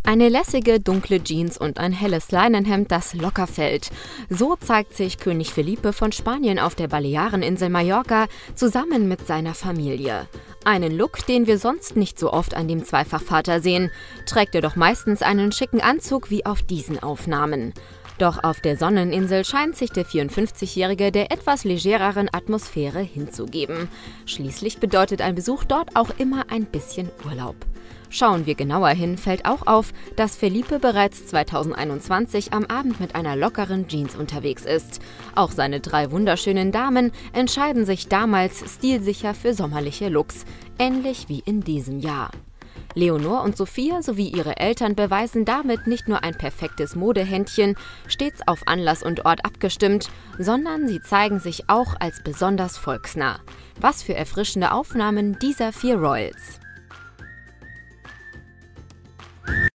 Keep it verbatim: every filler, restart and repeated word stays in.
Eine lässige, dunkle Jeans und ein helles Leinenhemd, das locker fällt. So zeigt sich König Felipe von Spanien auf der Baleareninsel Mallorca zusammen mit seiner Familie. Einen Look, den wir sonst nicht so oft an dem Zweifachvater sehen, trägt er doch meistens einen schicken Anzug wie auf diesen Aufnahmen. Doch auf der Sonneninsel scheint sich der vierundfünfzigjährige der etwas legereren Atmosphäre hinzugeben. Schließlich bedeutet ein Besuch dort auch immer ein bisschen Urlaub. Schauen wir genauer hin, fällt auch auf, dass Felipe bereits zweitausendeinundzwanzig am Abend mit einer lockeren Jeans unterwegs ist. Auch seine drei wunderschönen Damen entscheiden sich damals stilsicher für sommerliche Looks, ähnlich wie in diesem Jahr. Leonor und Sophia sowie ihre Eltern beweisen damit nicht nur ein perfektes Modehändchen, stets auf Anlass und Ort abgestimmt, sondern sie zeigen sich auch als besonders volksnah. Was für erfrischende Aufnahmen dieser vier Royals!